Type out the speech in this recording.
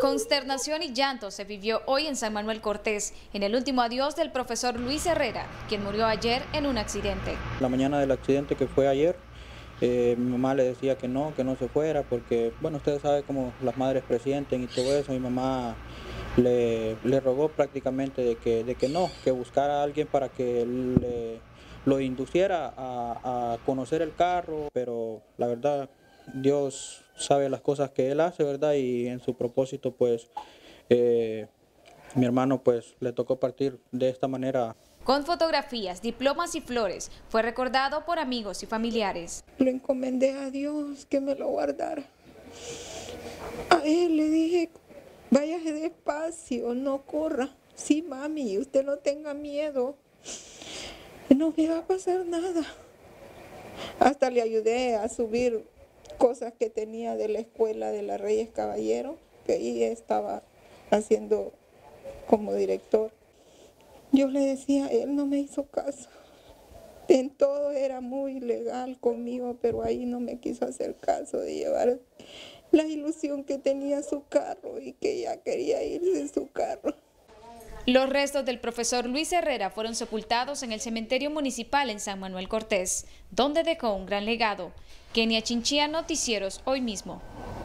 Consternación y llanto se vivió hoy en San Manuel Cortés, en el último adiós del profesor Luis Herrera, quien murió ayer en un accidente. La mañana del accidente que fue ayer, mi mamá le decía que no se fuera, porque, bueno, ustedes saben cómo las madres presienten y todo eso. Mi mamá le rogó prácticamente de que no, que buscara a alguien para que lo induciera a conocer el carro, pero la verdad, Dios sabe las cosas que Él hace, ¿verdad? Y en su propósito, pues, mi hermano, pues, le tocó partir de esta manera. Con fotografías, diplomas y flores, fue recordado por amigos y familiares. Lo encomendé a Dios que me lo guardara. A él le dije, váyase despacio, no corra. Sí, mami, usted no tenga miedo. No me va a pasar nada. Hasta le ayudé a subir cosas que tenía de la escuela de la Reyes Caballero, que ahí estaba haciendo como director. Yo le decía, él no me hizo caso. En todo era muy legal conmigo, pero ahí no me quiso hacer caso de llevar la ilusión que tenía su carro y que ya quería irse en su carro. Los restos del profesor Luis Herrera fueron sepultados en el cementerio municipal en San Manuel Cortés, donde dejó un gran legado. Kenia Chinchilla, Noticieros Hoy Mismo.